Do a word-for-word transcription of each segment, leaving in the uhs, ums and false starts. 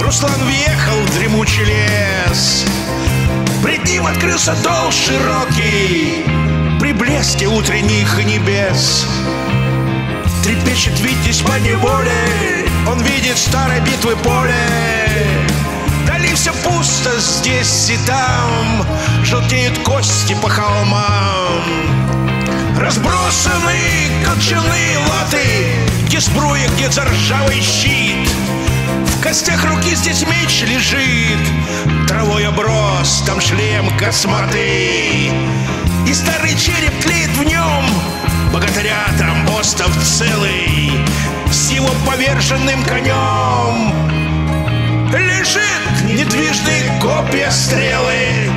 Руслан въехал в дремучий лес. Пред ним открылся дол широкий, при блеске утренних небес. Трепещет Витязь по неволе, он видит старой битвы поле. Вдали все пусто, здесь и там желтеют кости по холмам. Разбросаны колчаны латы, где сбруя, где заржавый щит. В костях руки здесь меч лежит, травой оброс, там шлем косматый. И старый череп тлеет в нем, богатыря там остов целый, с его поверженным конем лежит недвижные копья стрелы.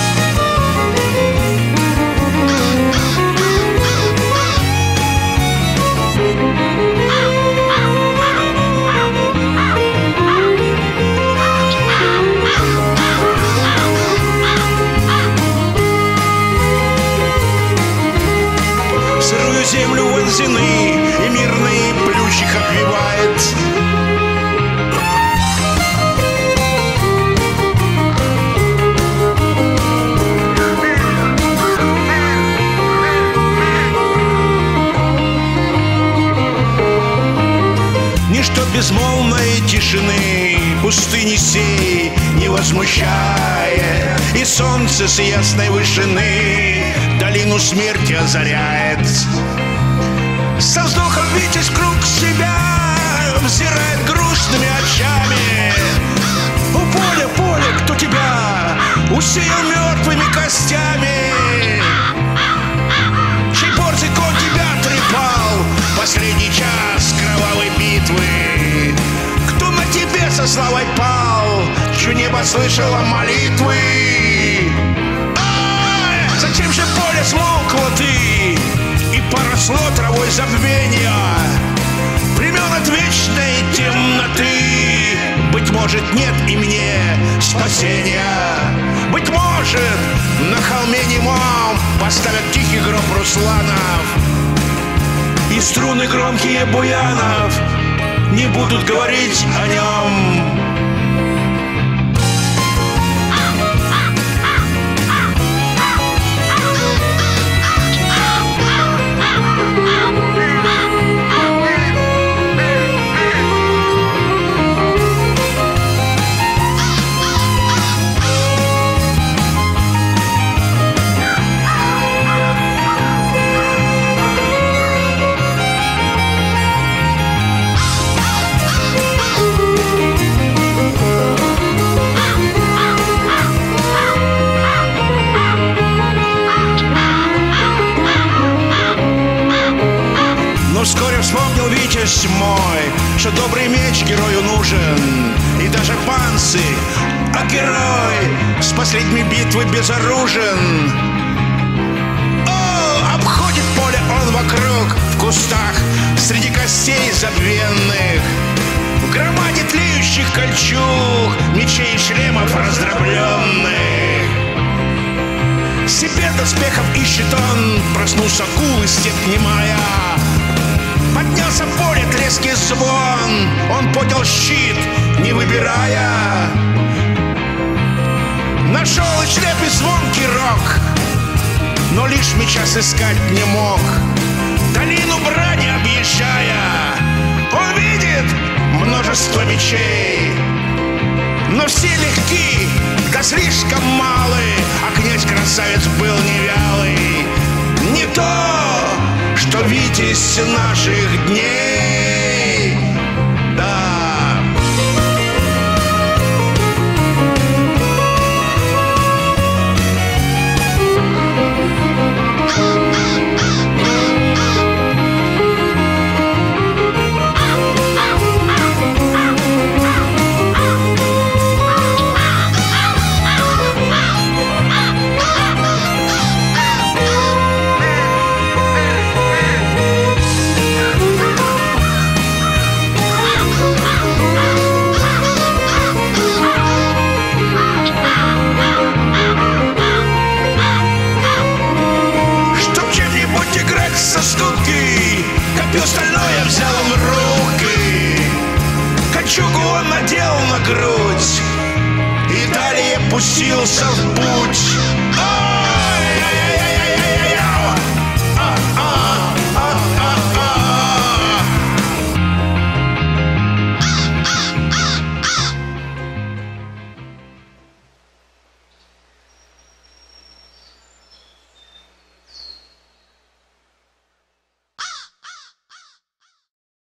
Сырую землю вонзены, и мирный плющ их обвивает. Ничто безмолвной тишины пустыни сей не возмущает, и солнце с ясной вышины долину смерти озаряет. Со вздохом Витязь круг себя взирает грустными очами. О, поле, поле, кто тебя усеял мертвыми костями? Чей борзый конь тебя трепал последний час кровавой битвы? Кто на тебе со славой пал, чье небо слышало молитвы? Зачем же поле смолкло ты и поросло травой забвения, времен от вечной темноты? Быть может, нет и мне спасения. Быть может, на холме немом поставят тихий гроб Русланов, и струны громкие буянов не будут говорить о нем. Вскоре вспомнил Витязь мой, что добрый меч герою нужен, и даже панцирь, а герой с последней битвы безоружен. О, обходит поле он вокруг, в кустах, среди костей забвенных, в громаде тлеющих кольчуг, мечей и шлемов раздробленных. Себе доспехов ищет он, проснулся гул и степь немая. Поднялся в поле треский звон, он поднял щит, не выбирая. Нашел и шлеп, и звонкий рог, но лишь меча сыскать не мог. Долину брани объезжая, он видит множество мечей, но все легки, да слишком малы, а князь-красавец был невялый. Не то, что Витязь наших дней, да. надел на грудь и далее пустился в путь.